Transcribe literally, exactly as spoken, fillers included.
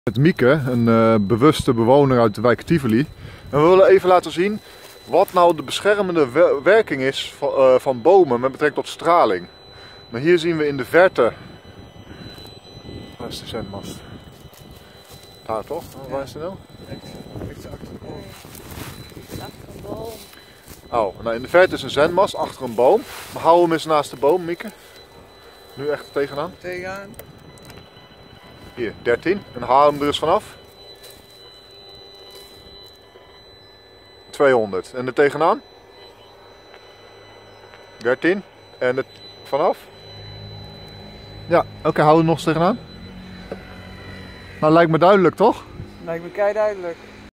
Met Mieke, een uh, bewuste bewoner uit de wijk Tivoli. En we willen even laten zien wat nou de beschermende werking is van, uh, van bomen met betrekking tot straling. Maar hier zien we in de verte... Waar is de zendmast? Daar toch? Ja. Waar is die nou? Rechts achter de boom. Achter een boom. Oh, nou in de verte is een zendmast achter een boom. Maar hou hem eens naast de boom, Mieke. Nu echt tegenaan. Tegenaan. Hier, dertien. En haal hem er eens vanaf. tweehonderd. En er tegenaan? dertien. En het vanaf? Ja, oké, okay, hou hem nog eens tegenaan. Nou, lijkt me duidelijk, toch? Lijkt me kei duidelijk.